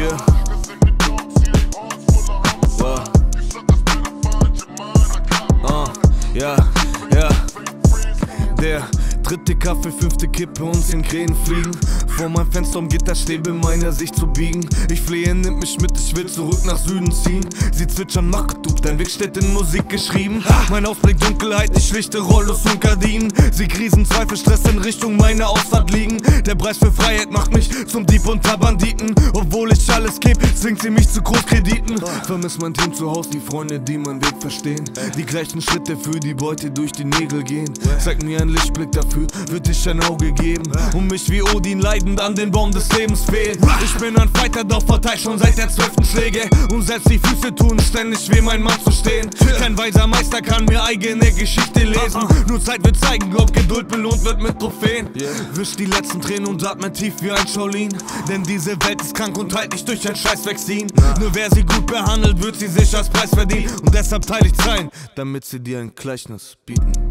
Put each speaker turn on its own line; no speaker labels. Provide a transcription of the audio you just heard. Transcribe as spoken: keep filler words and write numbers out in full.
Yeah. Wow. Uh, ja, ja. Der dritte Kaffee, fünfte Kippe und zehn Krähen fliegen. Vor meinem Fenster um Gitterstäbe meiner Sicht zu biegen. Ich flehe, nimmt mich mit, ich will zurück nach Süden ziehen. Sie zwitschern Machtub, dein Weg steht in Musik geschrieben. Mein Ausblick Dunkelheit, ich schlichte Rollos und Gardinen. Sie krisen Zweifel, Stress in Richtung meiner Ausfahrt liegen. Der Preis für Freiheit macht mich zum Dieb unter Banditen. Obwohl ich alles geb, zwingt sie mich zu Großkrediten. Vermiss mein Team zu Hause, die Freunde, die meinen Weg verstehen. Die gleichen Schritte für die Beute durch die Nägel gehen. Zeig mir einen Lichtblick, dafür wird dich ein Auge geben. Und mich wie Odin leidend an den Baum des Lebens fehlen. Ich bin ein Fighter, doch verteil schon seit der zwölften Schläge. Und selbst die Füße tun ständig weh, mein Mann zu stehen. Kein weiser Meister kann mir eigene Geschichte lesen. Nur Zeit wird zeigen, ob Geduld belohnt wird mit Trophäen. Wisch die letzten Tränen und atme tief wie ein Shaolin. Denn diese Welt ist krank und heilt nicht durch ein Scheiß-Vaccin. Nur wer sie gut behandelt, wird sie sich als Preis verdienen. Und deshalb teile ich Zeilen, damit sie dir ein Gleichnis bieten.